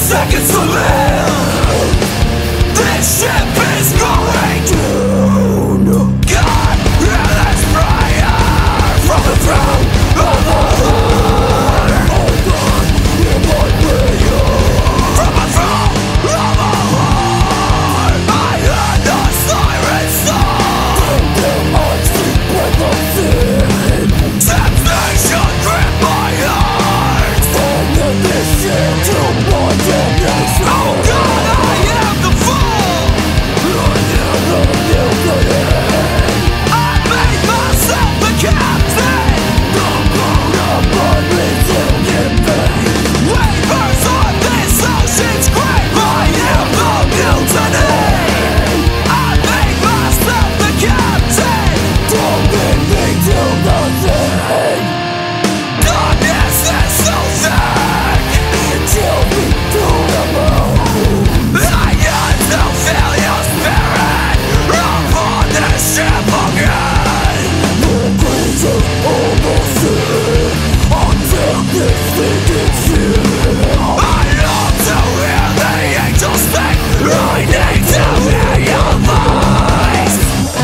seconds to live. This ship is going down. God, hear this prayer from the throne of the heart. Oh God, hear my prayer from the throne of the heart. I hear the siren song. Their hearts beat with the sin. Temptation grip my heart. Find the mission to my damnation. Oh God, I am the fool. I am the mutineer. I made myself the captain. The boat of my resilient faith. Wavers on this ocean's grave. I am the mutiny. I made myself the captain. Don't lead me to nothing. Darkness is so thick. It chilled me to the bone. I got no failure spirit upon this ship again. The creatures almost sin until this thing gets here. I love to hear the angels speak. I need to hear your voice.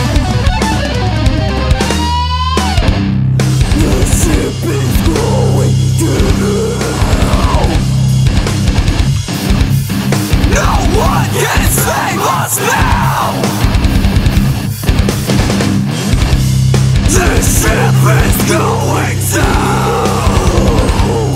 The ship is going down. No one can save us now. This ship is going down.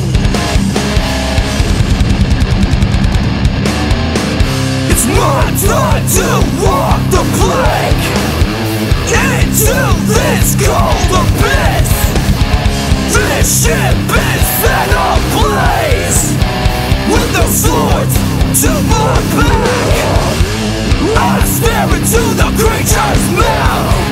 It's my time to walk the plank into this cold abyss. This ship is set ablaze with the swords to my back. I stare into the creature's mouth.